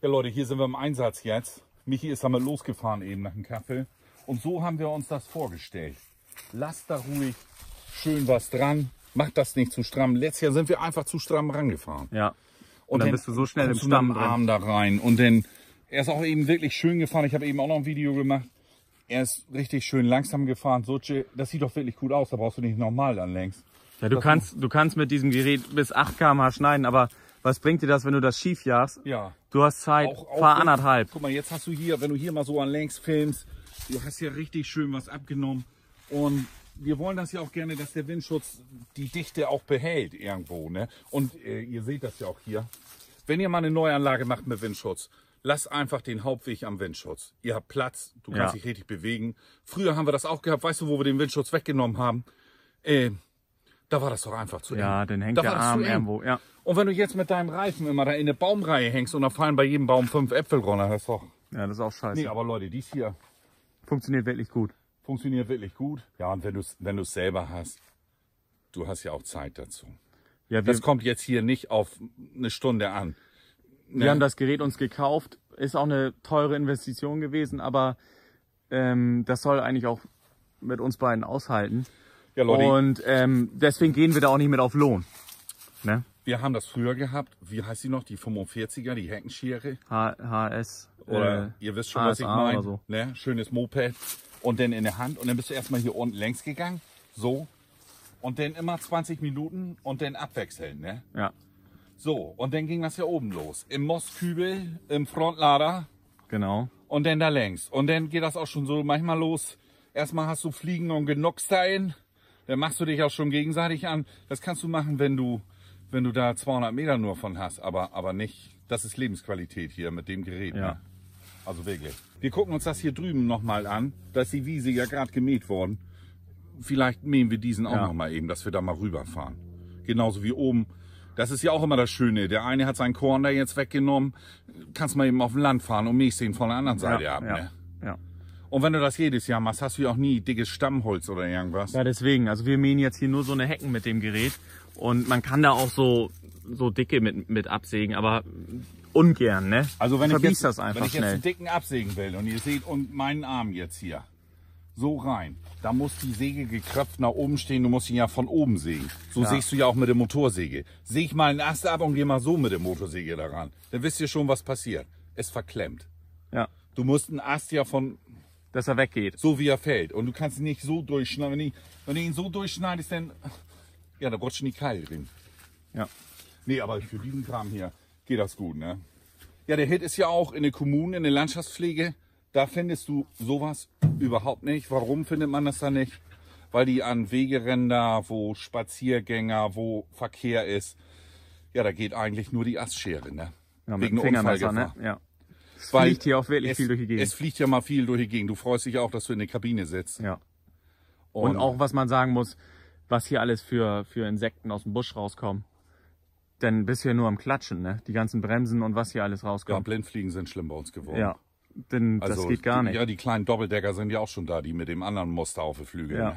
Ja Leute, hier sind wir im Einsatz jetzt. Michi ist damit losgefahren eben nach dem Kaffee. Und so haben wir uns das vorgestellt. Lasst da ruhig schön was dran. Macht das nicht zu stramm. Letztes Jahr sind wir einfach zu stramm rangefahren. Ja. Und dann bist du so schnell im Stamm drin. Arm da rein. Und dann, er ist auch eben wirklich schön gefahren. Ich habe eben auch noch ein Video gemacht. Er ist richtig schön langsam gefahren. So, das sieht doch wirklich gut aus. Da brauchst du nicht normal anlängst. Ja, du kannst mit diesem Gerät bis 8 km/h schneiden, aber was bringt dir das, wenn du das schief jagst? Ja. Du hast Zeit, fahr 1,5. Guck mal, jetzt hast du hier, wenn du hier mal so an längs filmst, du hast ja richtig schön was abgenommen. Und wir wollen das ja auch gerne, dass der Windschutz die Dichte auch behält irgendwo. Ne? Und ihr seht das ja auch hier. Wenn ihr mal eine Neuanlage macht mit Windschutz, lasst einfach den Hauptweg am Windschutz. Ihr habt Platz, du kannst dich richtig bewegen. Früher haben wir das auch gehabt, weißt du, wo wir den Windschutz weggenommen haben? Da war das doch einfach zu eng. Ja, dann hängt der Arm irgendwo. Ja. Und wenn du jetzt mit deinem Reifen immer da in eine Baumreihe hängst und da fallen bei jedem Baum 5 Äpfel runter, das ist doch... Ja, das ist auch scheiße. Nee, aber Leute, dies hier... Funktioniert wirklich gut. Funktioniert wirklich gut. Ja, und wenn du es selber hast, du hast ja auch Zeit dazu. Ja, das kommt jetzt hier nicht auf eine Stunde an. Wir haben das Gerät uns gekauft. Ist auch eine teure Investition gewesen, aber das soll eigentlich auch mit uns beiden aushalten. Ja, Leute. Und deswegen gehen wir da auch nicht mit auf Lohn. Ne? Wir haben das früher gehabt. Wie heißt die noch? Die 45er, die Heckenschere. HS. Oder ihr wisst schon, was ich meine. So. Ne? Schönes Moped. Und dann in der Hand. Und dann bist du erstmal hier unten längs gegangen. So. Und dann immer 20 Minuten und dann abwechseln. Ne? Ja. So. Und dann ging das ja oben los. Im Mostkübel, im Frontlader. Genau. Und dann da längs. Und dann geht das auch schon so manchmal los. Erstmal hast du Fliegen und Genockstein. Dann machst du dich auch schon gegenseitig an. Das kannst du machen, wenn du da 200 Meter nur von hast. Aber nicht, das ist Lebensqualität hier mit dem Gerät. Ja. Ne? Also wirklich. Wir gucken uns das hier drüben nochmal an. Da ist die Wiese ja gerade gemäht worden. Vielleicht mähen wir diesen auch nochmal eben, dass wir da mal rüberfahren. Genauso wie oben. Das ist ja auch immer das Schöne. Der eine hat sein Korn da jetzt weggenommen. Kannst mal eben auf dem Land fahren und mähst den von der anderen Seite ab. Ne? Ja. Und wenn du das jedes Jahr machst, hast du ja auch nie dickes Stammholz oder irgendwas. Ja, deswegen. Also wir mähen jetzt hier nur so eine Hecken mit dem Gerät. Und man kann da auch so dicke mit absägen, aber ungern, ne? Also wenn ich jetzt schnell. einen dicken absägen will und ihr seht meinen Arm jetzt hier so rein, da muss die Säge gekröpft nach oben stehen, du musst ihn ja von oben sägen. So sägst du ja auch mit der Motorsäge. Säg mal einen Ast ab und geh mal so mit der Motorsäge daran. Dann wisst ihr schon, was passiert. Es verklemmt. Ja. Du musst einen Ast ja dass er weggeht. So wie er fällt. Und du kannst ihn nicht so durchschneiden. Wenn du ihn so durchschneidest, dann ja, da rutschen die Keile drin. Ja. Nee, aber für diesen Kram hier geht das gut, ne? Ja, der Hit ist ja auch in der Kommune, in der Landschaftspflege. Da findest du sowas überhaupt nicht. Warum findet man das da nicht? Weil die an Wegeränder, wo Spaziergänger, wo Verkehr ist, ja, da geht eigentlich nur die Astschere, ne? Ja, wegen Fingermesser, ne? Ja. Es fliegt hier auch wirklich viel durch die Gegend. Es fliegt ja mal viel durch die Gegend. Du freust dich auch, dass du in der Kabine sitzt. Ja. Und auch, was man sagen muss, was hier alles für Insekten aus dem Busch rauskommen. Denn bist du ja nur am Klatschen, ne? Die ganzen Bremsen und was hier alles rauskommt. Ja, Blindfliegen sind schlimm bei uns geworden. Ja, denn das geht gar nicht. Ja, die kleinen Doppeldecker sind ja auch schon da, die mit dem anderen Muster auf den Flügeln. Ja. Ne?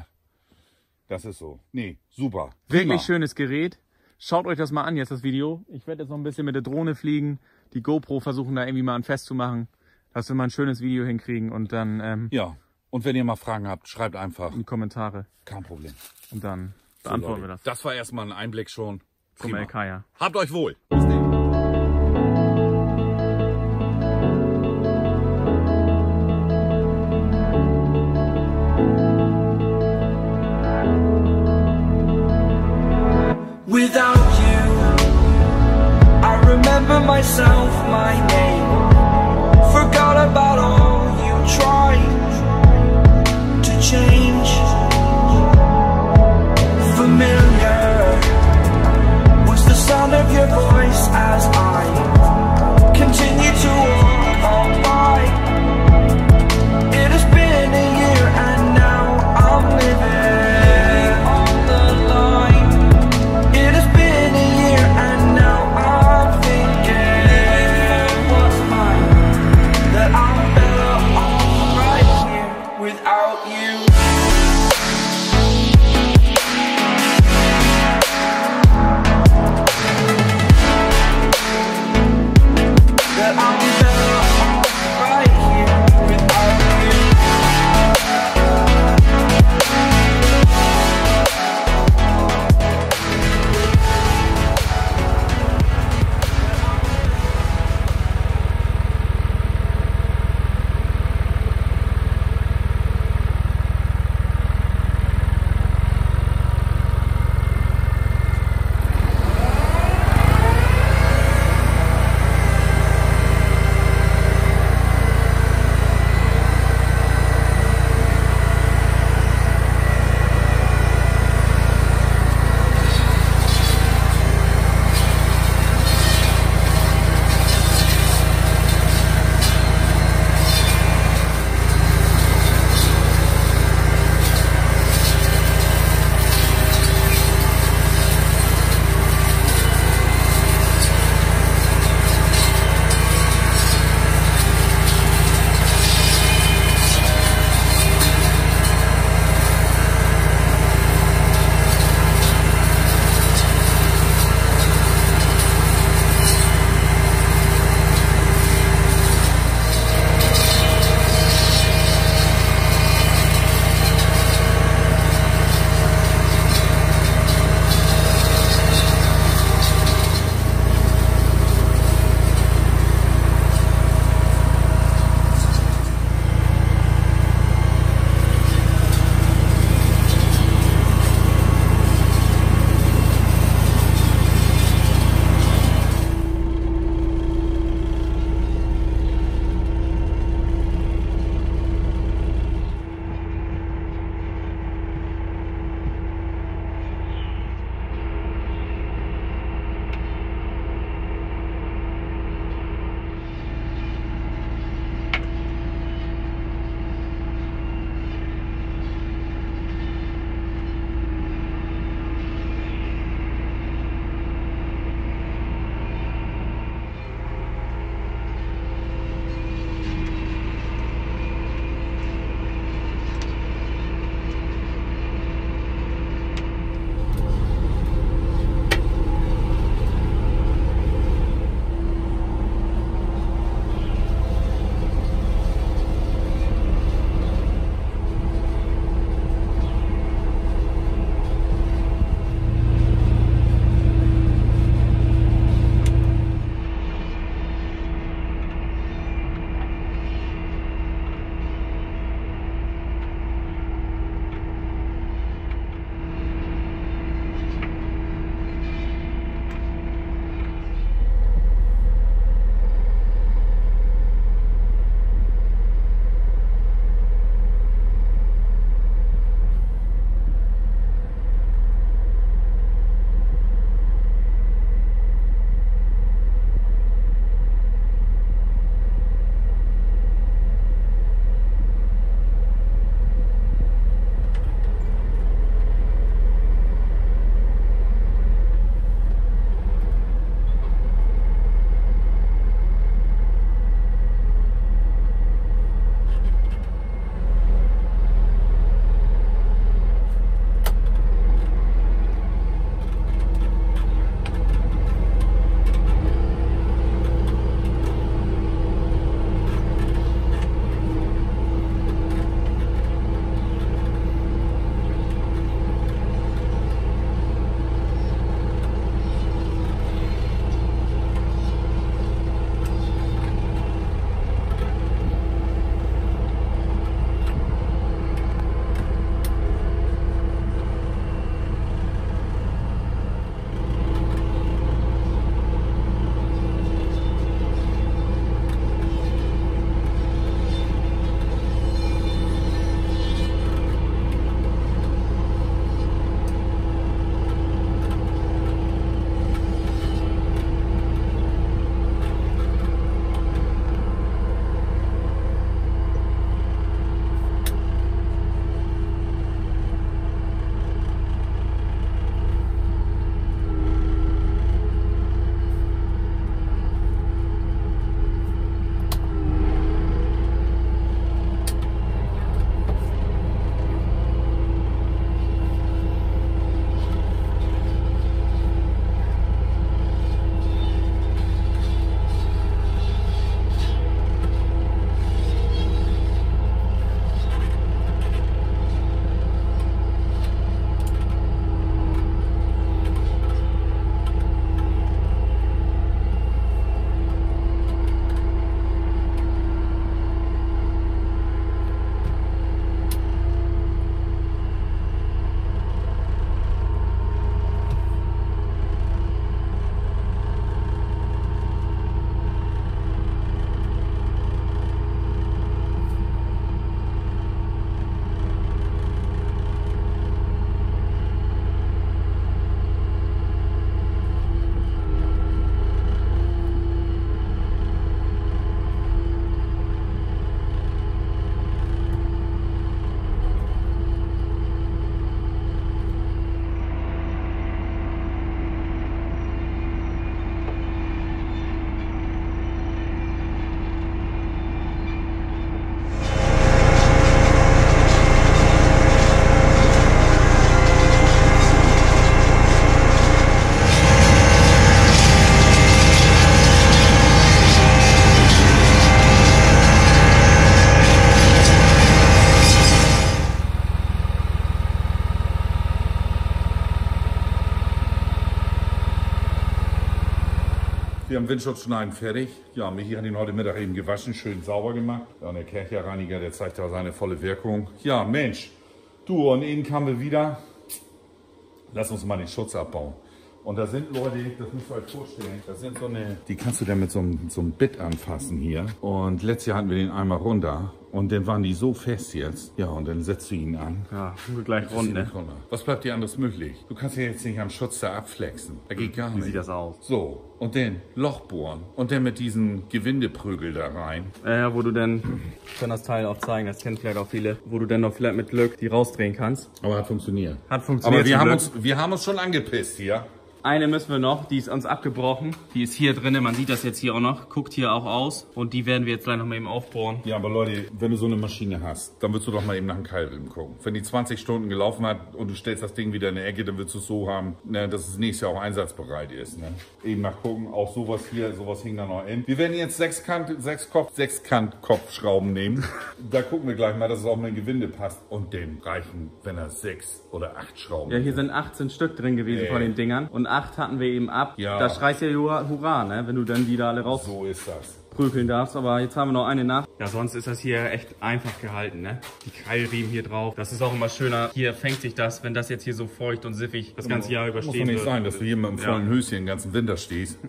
Das ist so. Nee, super. Wirklich schönes Gerät. Schaut euch das mal an, jetzt das Video. Ich werde jetzt noch ein bisschen mit der Drohne fliegen. Die GoPro versuchen da irgendwie mal an festzumachen, dass wir mal ein schönes Video hinkriegen und dann... ja, und wenn ihr mal Fragen habt, schreibt einfach in die Kommentare. Kein Problem. Und dann beantworten wir das. Das war erstmal ein Einblick schon. Zum LK, ja. Habt euch wohl. Bis dann. Without you, I remember myself, my name. Forgot about all you tried to change. Familiar was the sound of your voice as I continue to walk on by. It has been a year and now I'm living on the line. It has been a year and now I'm thinking what Wir haben Windschutzschneiden fertig. Ja, Michi hat ihn heute Mittag eben gewaschen, schön sauber gemacht. Ja, und der Kercherreiniger, der zeigt da seine volle Wirkung. Ja, Mensch, du, und eben kamen wir wieder. Lass uns mal den Schutz abbauen. Und da sind Leute, das müsst ihr euch vorstellen, das sind so eine, die kannst du dann mit so einem Bit anfassen hier. Und letztes Jahr hatten wir den einmal runter und dann waren die so fest jetzt. Ja, und dann setzt du ihn an. Ja, gleich rund, ne? Was bleibt dir anderes möglich? Du kannst ja jetzt nicht am Schutz da abflexen. Da geht gar nicht. Wie sieht das aus? So, und dann Loch bohren und dann mit diesem Gewindeprügel da rein. Ja, wo du dann, ich kann das Teil auch zeigen, das kennen vielleicht auch viele, wo du dann noch vielleicht mit Glück die rausdrehen kannst. Aber hat funktioniert. Hat funktioniert. Aber wir haben uns schon angepisst hier. Eine müssen wir noch, die ist uns abgebrochen. Die ist hier drin, man sieht das jetzt hier auch noch, guckt hier auch aus. Und die werden wir jetzt gleich noch mal eben aufbohren. Ja, aber Leute, wenn du so eine Maschine hast, dann willst du doch mal eben nach dem Keilriemen gucken. Wenn die 20 Stunden gelaufen hat und du stellst das Ding wieder in die Ecke, dann willst du es so haben, ne, dass es nächstes Jahr auch einsatzbereit ist. Ne? Eben nachgucken, auch sowas hier, sowas hing da noch in. Wir werden jetzt Sechskant-Kopfschrauben nehmen. Da gucken wir gleich mal, dass es auch mit dem Gewinde passt. Und dem reichen, wenn er 6 oder 8 Schrauben. Ja, hier sind 18 Stück drin gewesen von den Dingern. Und 8 hatten wir eben ab. Ja. Da schreist ja Hurra, ne? Wenn du dann die da alle raus So ist das. prügeln darfst. Aber jetzt haben wir noch eine nach. Ja, sonst ist das hier echt einfach gehalten, ne? Die Keilriemen hier drauf. Das ist auch immer schöner. Hier fängt sich das, wenn das jetzt hier so feucht und siffig das ganze Jahr Muss überstehen doch nicht wird. sein, dass du hier mit einem vollen Höschen den ganzen Winter stehst.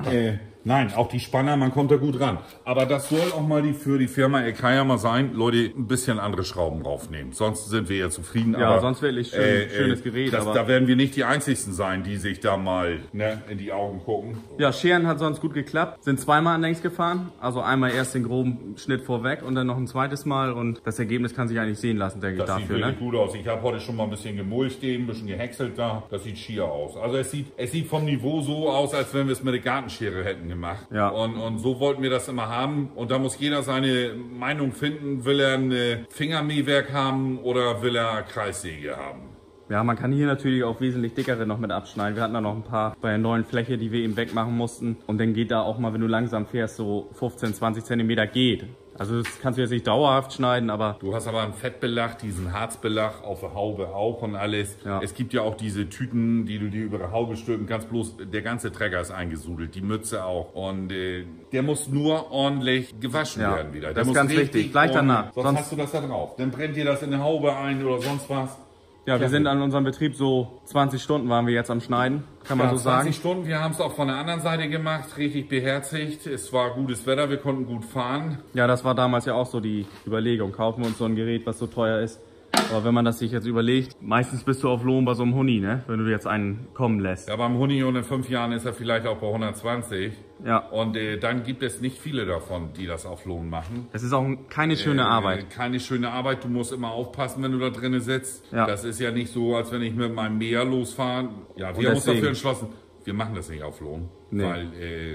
Nein, auch die Spanner, man kommt da gut ran. Aber das soll auch mal für die Firma Ekaya mal sein, Leute, ein bisschen andere Schrauben draufnehmen. Sonst sind wir ja zufrieden. Ja, aber, sonst wirklich schönes Gerät. Aber da werden wir nicht die Einzigen sein, die sich da mal in die Augen gucken. ja, Scheren hat sonst gut geklappt. Sind zweimal an längs gefahren. Also einmal erst den groben Schnitt vorweg und dann noch ein zweites Mal. Und das Ergebnis kann sich eigentlich sehen lassen, denke ich, Das dafür. sieht Ne? wirklich gut aus. Ich habe heute schon mal ein bisschen gemulcht eben, ein bisschen gehäckselt da. Das sieht schier aus. Also es sieht vom Niveau so aus, als wenn wir es mit der Gartenschere hätten gemacht. Ja. Und so wollten wir das immer haben. Und da muss jeder seine Meinung finden. Will er ein Fingermähwerk haben oder will er Kreissäge haben? Ja, man kann hier natürlich auch wesentlich dickere noch mit abschneiden. Wir hatten da noch ein paar bei der neuen Fläche, die wir eben wegmachen mussten. Und dann geht da auch mal, wenn du langsam fährst, so 15, 20 Zentimeter geht. Also das kannst du jetzt nicht dauerhaft schneiden, aber... Du hast aber einen Fettbelag, diesen Harzbelag auf der Haube auch und alles. Ja. Es gibt ja auch diese Tüten, die du dir über die Haube stülpen kannst. Bloß der ganze Träger ist eingesudelt, die Mütze auch. Und der muss nur ordentlich gewaschen werden wieder. Der das ist muss ganz wichtig, gleich danach. Sonst hast du das da drauf. Dann brennt dir das in die Haube ein oder sonst was. Ja, wir sind an unserem Betrieb so 20 Stunden waren wir jetzt am Schneiden, kann man so 20 sagen. Stunden, wir haben es auch von der anderen Seite gemacht, richtig beherzigt. Es war gutes Wetter, wir konnten gut fahren. Ja, das war damals ja auch so die Überlegung. Kaufen wir uns so ein Gerät, was so teuer ist. Aber wenn man das sich jetzt überlegt, meistens bist du auf Lohn bei so einem Huni, ne? Wenn du jetzt einen kommen lässt. Ja, beim Huni und in 5 Jahren ist er vielleicht auch bei 120. Ja. Und dann gibt es nicht viele davon, die das auf Lohn machen. Es ist auch keine schöne Arbeit. Keine schöne Arbeit. Du musst immer aufpassen, wenn du da drinnen sitzt. Ja. Das ist ja nicht so, als wenn ich mit meinem Meer losfahre. Ja, wir haben uns dafür entschlossen, wir machen das nicht auf Lohn. Nee. Weil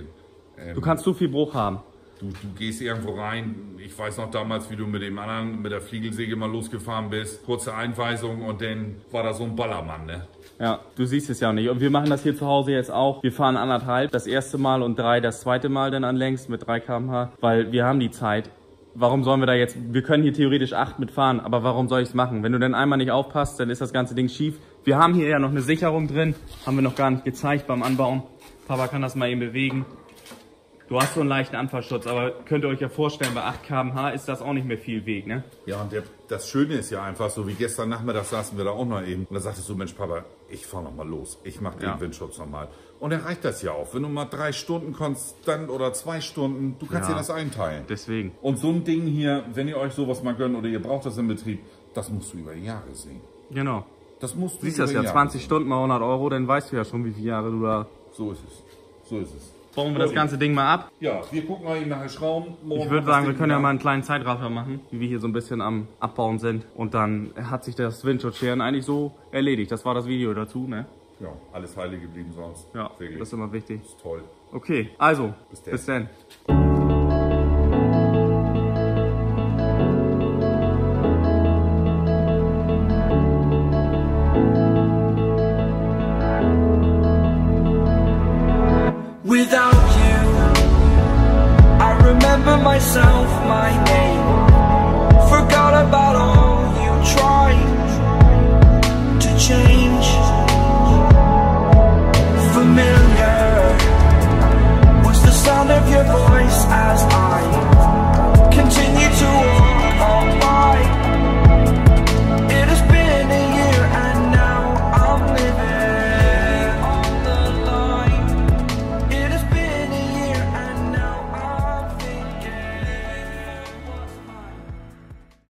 Du kannst zu viel Bruch haben. du gehst irgendwo rein. Ich weiß noch damals, wie du mit dem anderen, mit der Fliegelsäge mal losgefahren bist. Kurze Einweisung und dann war da so ein Ballermann, ne? Ja, du siehst es ja auch nicht. Und wir machen das hier zu Hause jetzt auch. Wir fahren 1,5 das erste Mal und 3 das zweite Mal dann an längs mit 3 km/h, weil wir haben die Zeit. Warum sollen wir da jetzt, wir können hier theoretisch 8 mitfahren, aber warum soll ich es machen? Wenn du dann einmal nicht aufpasst, dann ist das ganze Ding schief. Wir haben hier ja noch eine Sicherung drin, haben wir noch gar nicht gezeigt beim Anbauen. Papa kann das mal eben bewegen. Du hast so einen leichten Anfahrschutz, aber könnt ihr euch ja vorstellen, bei 8 km/h ist das auch nicht mehr viel Weg, ne? Ja, und das Schöne ist ja einfach so, wie gestern Nachmittag saßen wir da auch noch eben. Und da sagtest du, Mensch Papa, ich fahr noch mal los. Ich mach den Windschutz noch mal. Und dann reicht das ja auch. Wenn du mal 3 Stunden konstant oder 2 Stunden, du kannst dir das einteilen. Deswegen. Und so ein Ding hier, wenn ihr euch sowas mal gönnt oder ihr braucht das im Betrieb, das musst du über Jahre sehen. Genau. Das musst du Siehst über das ja, Jahre 20 sehen. Stunden mal 100 Euro, dann weißt du ja schon, wie viele Jahre du da... So ist es. So ist es. Bauen wir das ganze Ding mal ab. Ja, wir gucken mal eben nachher Schrauben. Ich würde sagen, wir können ja mal einen kleinen Zeitraffer machen, wie wir hier so ein bisschen am Abbauen sind. Und dann hat sich das Windschutzscheren eigentlich so erledigt. Das war das Video dazu, ne? Ja, alles heile geblieben sonst. Ja, Wirklich. das ist immer wichtig. Das ist toll. Okay, also, Bis dann. bis dann.